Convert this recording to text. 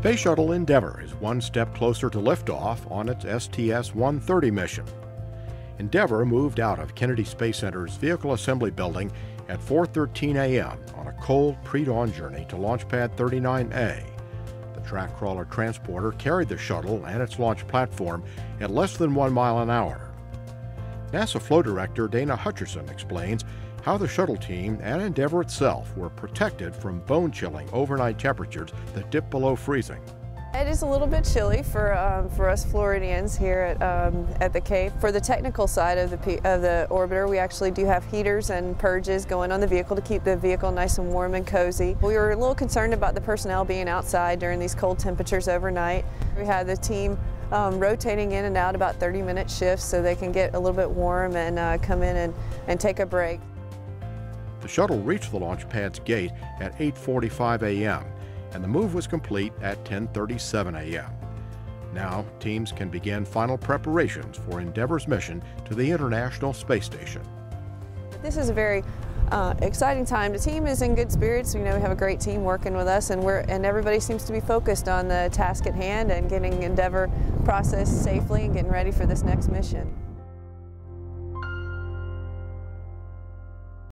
Space Shuttle Endeavour is one step closer to liftoff on its STS-130 mission. Endeavour moved out of Kennedy Space Center's Vehicle Assembly Building at 4:13 a.m. on a cold pre-dawn journey to Launch Pad 39A. The track crawler transporter carried the shuttle and its launch platform at less than 1 mile an hour. NASA Flow Director Dana Hutcherson explains how the shuttle team and Endeavour itself were protected from bone-chilling overnight temperatures that dip below freezing. It is a little bit chilly for us Floridians here at the Cape. For the technical side of the orbiter, we actually do have heaters and purges going on the vehicle to keep the vehicle nice and warm and cozy. We were a little concerned about the personnel being outside during these cold temperatures overnight. We had the team rotating in and out about 30-minute shifts so they can get a little bit warm and come in and take a break. The shuttle reached the launch pad's gate at 8:45 a.m. and the move was complete at 10:37 a.m. Now, teams can begin final preparations for Endeavour's mission to the International Space Station. This is a very exciting time. The team is in good spirits. You know, we have a great team working with us, and everybody seems to be focused on the task at hand and getting Endeavour processed safely and getting ready for this next mission.